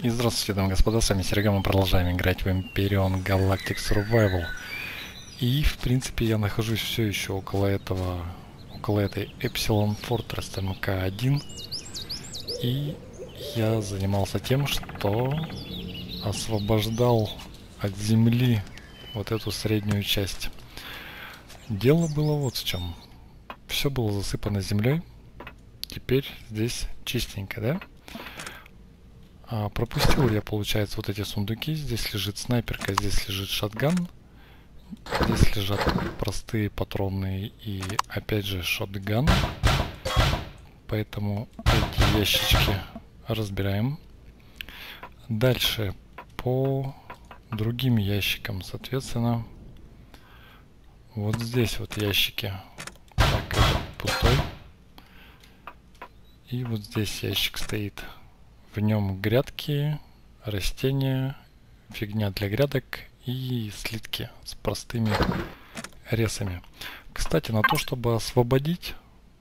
И здравствуйте, дамы и господа, с вами Серега, мы продолжаем играть в Empyrion Galactic Survival. И, в принципе, я нахожусь все еще около этой Epsilon Fortress МК-1. И я занимался тем, что освобождал от земли вот эту среднюю часть. Дело было вот в чем. Все было засыпано землей. Теперь здесь чистенько, да? Пропустил я, получается, вот эти сундуки. Здесь лежит снайперка, здесь лежит шотган. Здесь лежат простые патронные и, опять же, шотган. Поэтому эти ящички разбираем. Дальше по другим ящикам, соответственно, вот здесь вот ящики. Так, это пустой. И вот здесь ящик стоит. В нем грядки, растения, фигня для грядок и слитки с простыми ресами. Кстати, на то, чтобы освободить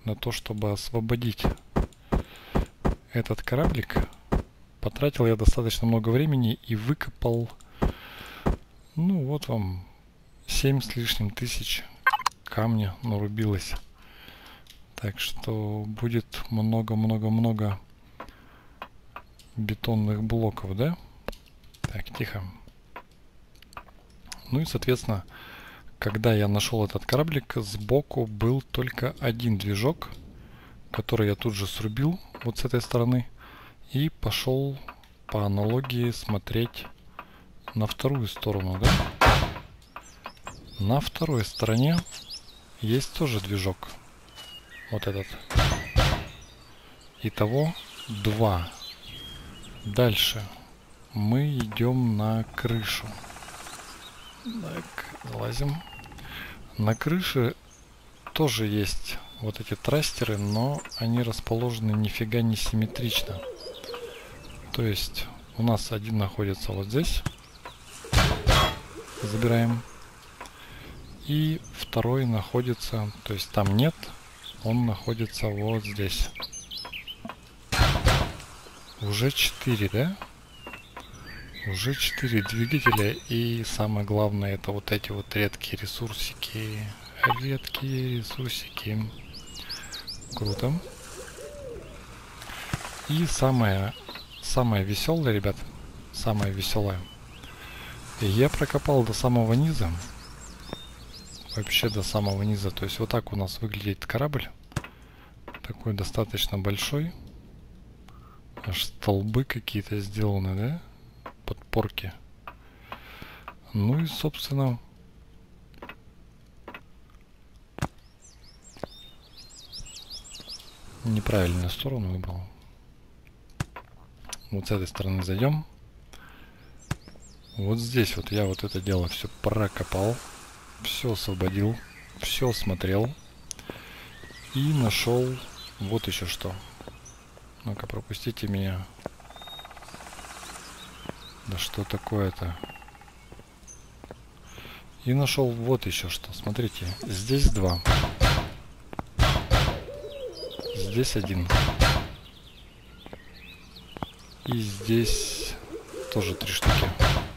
этот кораблик, потратил я достаточно много времени и выкопал, ну вот вам, 7 с лишним тысяч камня нарубилось. Так что будет много-много-много бетонных блоков, да? Так, тихо. Ну и, соответственно, когда я нашел этот кораблик, сбоку был только один движок, который я тут же срубил вот с этой стороны и пошел по аналогии смотреть на вторую сторону, да? На второй стороне есть тоже движок. Вот этот. Итого 2. Дальше мы идем на крышу. Так, залазим. На крыше тоже есть вот эти трастеры, но они расположены нифига не симметрично. То есть у нас один находится вот здесь. Забираем. И второй находится, то есть там нет, он находится вот здесь. Уже 4, да? Уже 4 двигателя. И самое главное, это вот эти вот редкие ресурсики. Редкие ресурсики. Круто. И самое веселое, ребят. Самое веселое. Я прокопал до самого низа. Вообще до самого низа. То есть вот так у нас выглядит корабль. Такой достаточно большой. Аж столбы какие-то сделаны, да? Подпорки. Ну и, собственно, неправильную сторону выбрал. Вот с этой стороны зайдем. Вот здесь вот я вот это дело все прокопал. Все освободил. Все осмотрел. И нашел вот еще что. Ну-ка, пропустите меня. Да что такое-то? И нашел вот еще что. Смотрите, здесь 2. Здесь 1. И здесь тоже 3 штуки.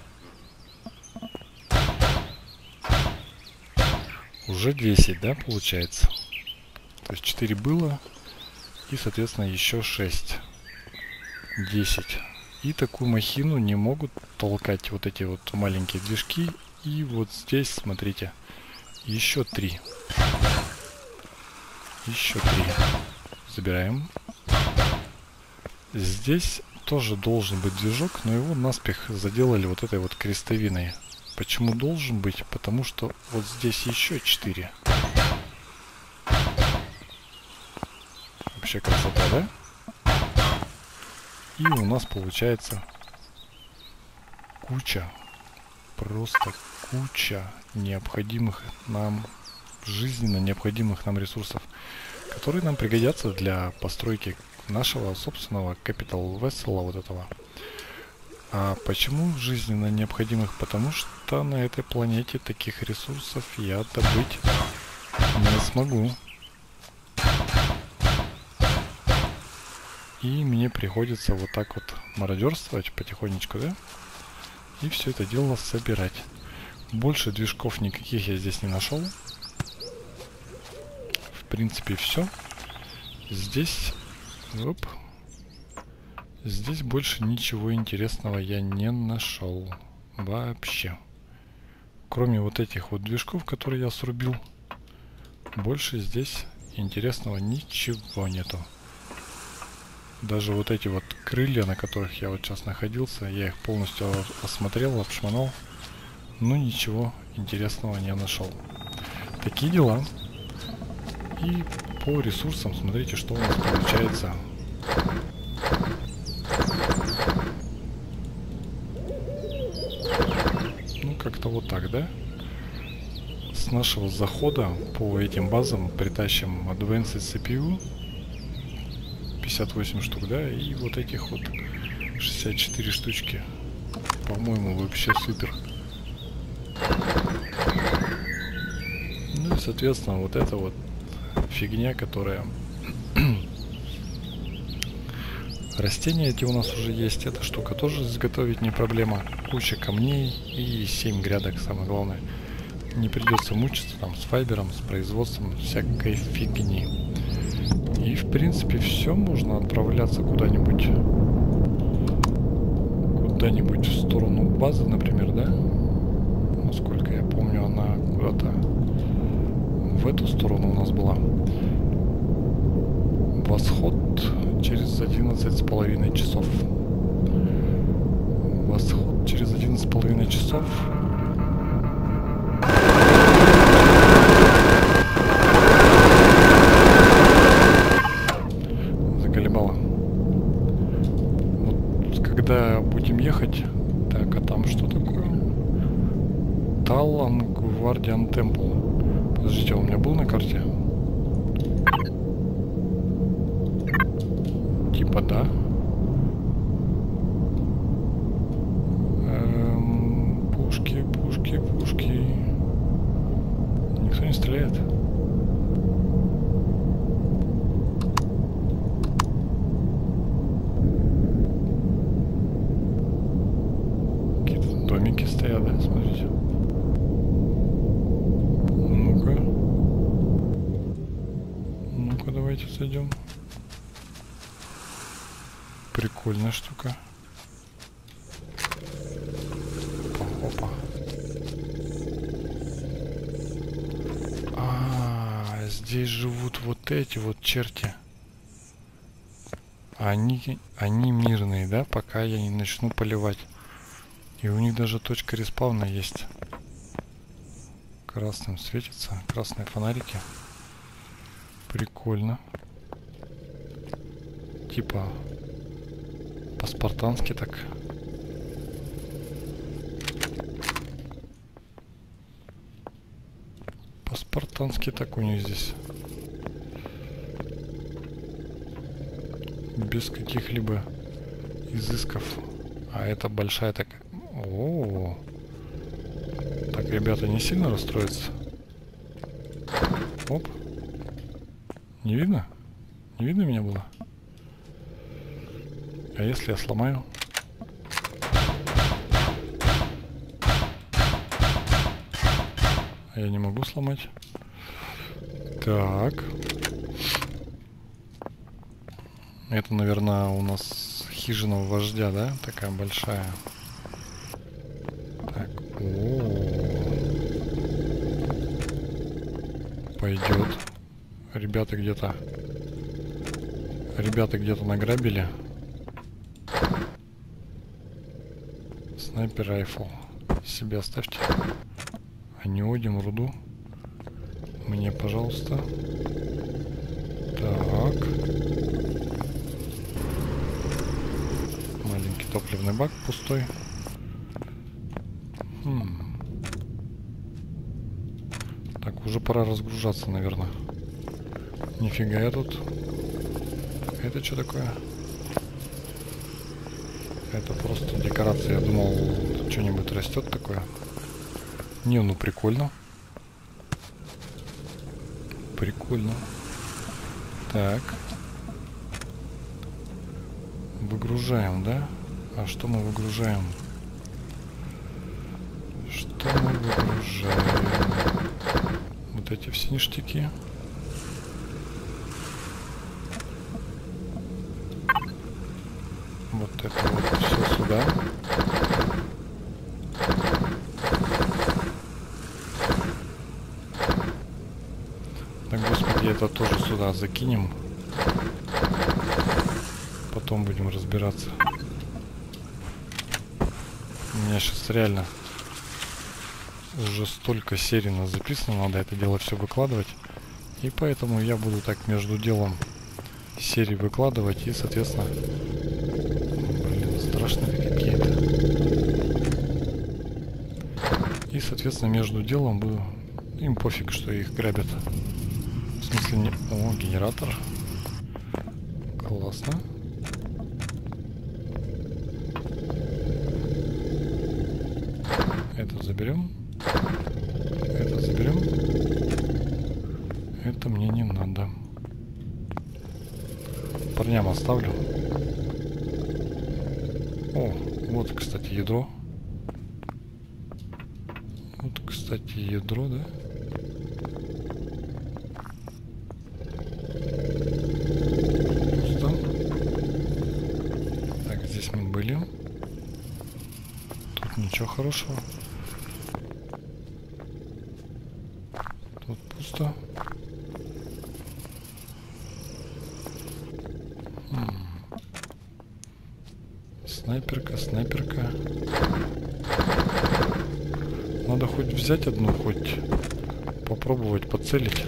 Уже 10, да, получается? То есть 4 было. И, соответственно, еще 6. 10. И такую махину не могут толкать вот эти вот маленькие движки. И вот здесь, смотрите, еще 3. Еще 3. Забираем. Здесь тоже должен быть движок, но его наспех заделали вот этой вот крестовиной. Почему должен быть? Потому что вот здесь еще 4. Вообще красота, да? И у нас получается куча, просто куча необходимых нам, жизненно необходимых нам ресурсов, которые нам пригодятся для постройки нашего собственного Capital Vessel вот этого. А почему жизненно необходимых? Потому что на этой планете таких ресурсов я добыть не смогу. И мне приходится вот так вот мародерствовать потихонечку, да? И все это дело собирать. Больше движков никаких я здесь не нашел. В принципе, все. Здесь... Оп. Здесь больше ничего интересного я не нашел. Вообще. Кроме вот этих вот движков, которые я срубил. Больше здесь интересного ничего нету. Даже вот эти вот крылья, на которых я вот сейчас находился, я их полностью осмотрел, обшмонал. Но ничего интересного не нашел. Такие дела. И по ресурсам смотрите, что у нас получается. Ну, как-то вот так, да? С нашего захода по этим базам притащим Advanced CPU. 58 штук, да? И вот этих вот 64 штучки. По-моему, вообще супер. Ну и, соответственно, вот эта вот фигня, которая... Растения эти у нас уже есть. Эта штука тоже изготовить не проблема. Куча камней и 7 грядок, самое главное. Не придется мучиться там с файбером, с производством всякой фигни. И в принципе все, можно отправляться куда-нибудь. Куда-нибудь в сторону базы, например, да? Насколько я помню, она куда-то в эту сторону у нас была. Восход через 11,5 часов. Восход через 11,5 часов. Заколебало. Вот когда будем ехать... Так, а там что такое? Талан Гвардиан Темпл. Подождите, он у меня был на карте? Типа да. Пушки, пушки, пушки. Никто не стреляет. Какие-то домики стоят, да, смотрите. Ну-ка. Ну-ка, давайте зайдем. Прикольная штука. Опа, опа. Здесь живут вот эти вот черти. Они мирные, да, пока я не начну поливать. И у них даже точка респауна есть. Красным светится, красные фонарики. Прикольно. Типа по-спартански так. По-спартански так у них здесь. Без каких-либо изысков. А это большая так... О-о-о. Так, ребята, не сильно расстроятся. Оп. Не видно? Не видно меня было? А если я сломаю? А я не могу сломать. Так. Это, наверное, у нас хижина вождя, да? Такая большая. Так. Пойдет. Ребята где-то награбили. Снайпер райфл. Себе оставьте. А неодим руду. Мне, пожалуйста. Так. Маленький топливный бак пустой. Так, уже пора разгружаться, наверное. Нифига я тут. Это что такое? Это просто декорация. Я думал, что-нибудь растет такое. Не, ну прикольно. Прикольно. Так. Выгружаем, да? А что мы выгружаем? Что мы выгружаем? Вот эти все ништяки. Вот это вот все сюда. Так, господи, это тоже сюда закинем. Потом будем разбираться. У меня сейчас реально уже столько серий у нас записано, надо это дело все выкладывать. И поэтому я буду так между делом серии выкладывать и, соответственно... Блин, страшные какие-то. И, соответственно, между делом буду... Им пофиг, что их грабят. В смысле не... О, генератор. Классно. Это заберем. Это заберем. Это мне не надо. Парням оставлю. О, вот, кстати, ядро. Вот, кстати, ядро, да? Пусто. Так, здесь мы были. Тут ничего хорошего. Тут пусто. Снайперка, снайперка. Надо хоть взять одну, хоть попробовать поцелить.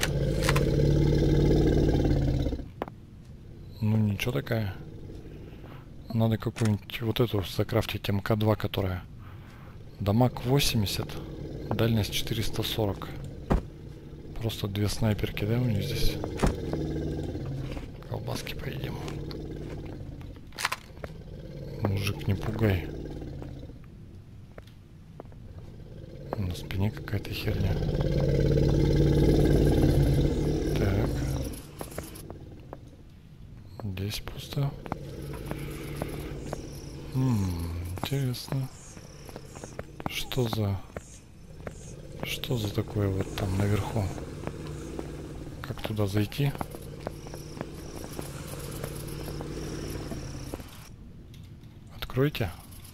Ну ничего такая. Надо какую-нибудь вот эту закрафтить МК-2, которая дамаг 80, дальность 440. Просто две снайперки, да, у нее здесь? Колбаски поедим. Мужик, не пугай. На спине какая-то херня. Так. Здесь пусто. Интересно. Что за такое вот там наверху? Как туда зайти? Откройте.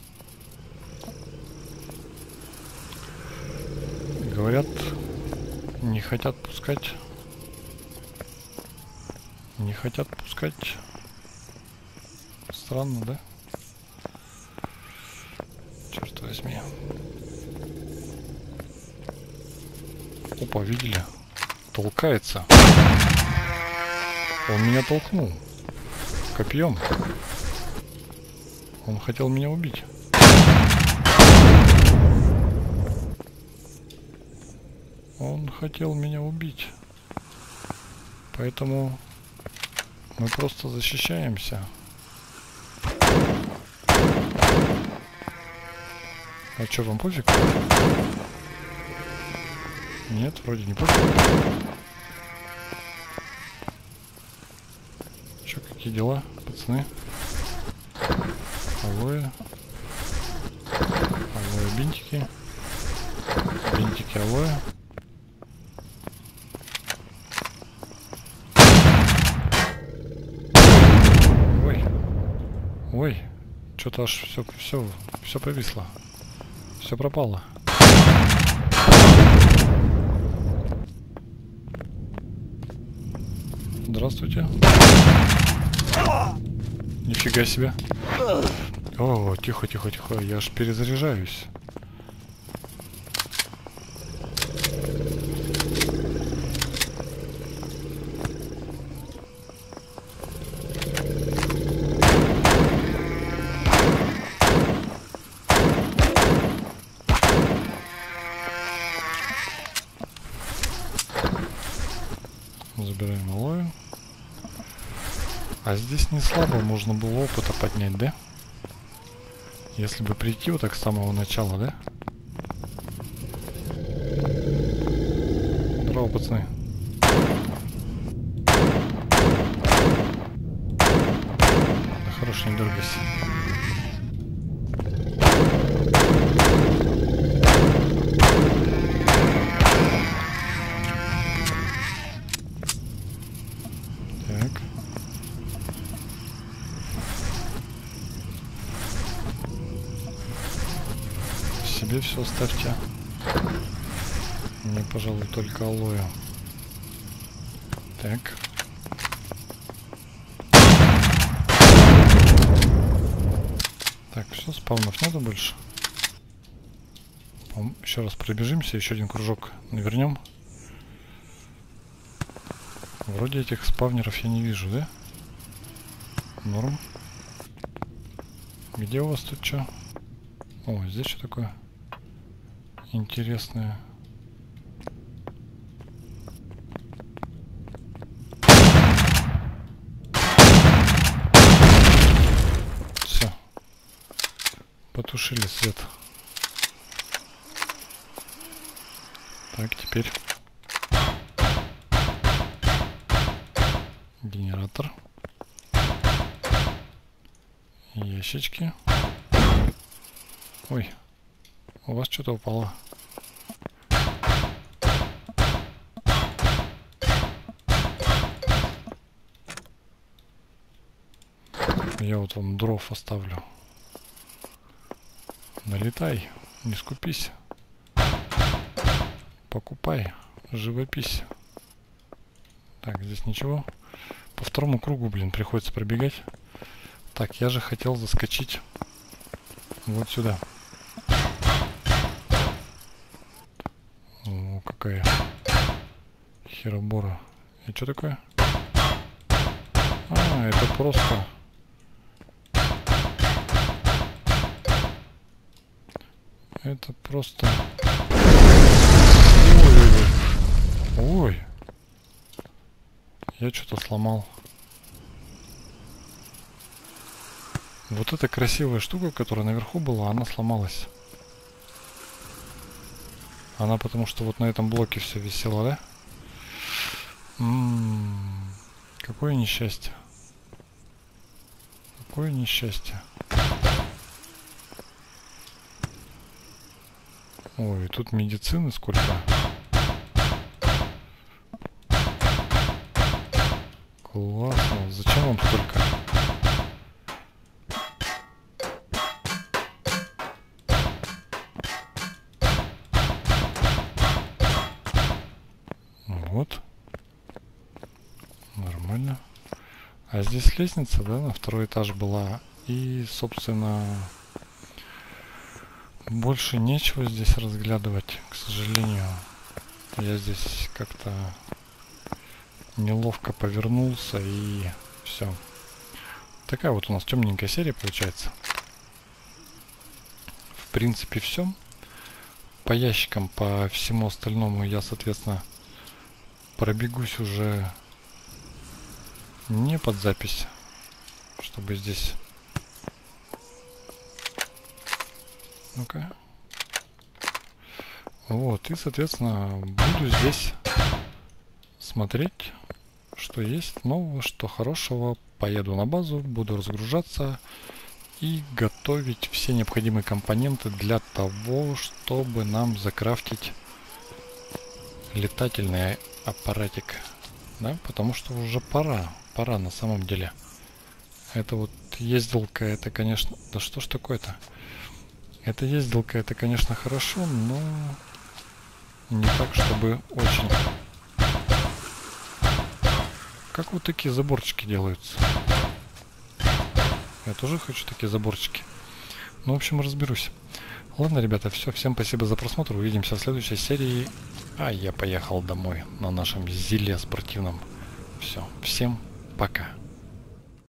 Говорят, не хотят пускать. Не хотят пускать. Странно, да? Черт возьми. Опа, видели? Толкается. Он меня толкнул. Копьем. Он хотел меня убить. Он хотел меня убить. Поэтому мы просто защищаемся. А что, вам пофиг? Нет, вроде не пофиг. Чё, какие дела, пацаны? Алоэ. Алоэ бинтики. Бинтики алоэ. Ой. Ой. Что-то аж все повисло. Все пропало. Здравствуйте. Нифига себе. О, тихо, тихо, тихо. Я аж перезаряжаюсь. Забираем алоэ. А здесь не слабо можно было опыта поднять, да? Если бы прийти вот так с самого начала, да? Здорово, пацаны. Да хорош, не дергайся. Себе все оставьте. Мне, пожалуй, только алоэ. Так. Так, все, спавнов нету больше. Еще раз пробежимся, еще один кружок навернем. Вроде этих спавнеров я не вижу, да? Норм. Где у вас тут что? О, здесь что такое интересное? Все. Потушили свет. Так, теперь генератор. Ящички. Ой, у вас что-то упало. Я вот вам дров оставлю. Налетай, не скупись. Покупай, живопись. Так, здесь ничего. По второму кругу, блин, приходится пробегать. Так, я же хотел заскочить вот сюда. О, какая херобора. И что такое? А, это просто... Это просто... Ой. Я что-то сломал. Вот эта красивая штука, которая наверху была, она сломалась. Она потому что вот на этом блоке все висело, да? Какое несчастье. Какое несчастье. Ой, тут медицины сколько. Классно. Зачем вам столько? Вот. Нормально. А здесь лестница, да, на второй этаж была. И, собственно, больше нечего здесь разглядывать, к сожалению. Я здесь как-то неловко повернулся и все. Такая вот у нас темненькая серия получается. В принципе, все. По ящикам, по всему остальному я, соответственно, пробегусь уже не под запись, чтобы здесь... Ну-ка. Вот, и, соответственно, буду здесь смотреть, что есть нового, что хорошего. Поеду на базу, буду разгружаться и готовить все необходимые компоненты для того, чтобы нам закрафтить летательный аппаратик. Да, потому что уже пора на самом деле. Это вот ездилка, это, конечно... Да что ж такое-то? Эта ездилка, это, конечно, хорошо, но не так, чтобы очень. Как вот такие заборчики делаются? Я тоже хочу такие заборчики. Ну, в общем, разберусь. Ладно, ребята, все. Всем спасибо за просмотр. Увидимся в следующей серии. А я поехал домой на нашем зиле спортивном. Все. Всем пока.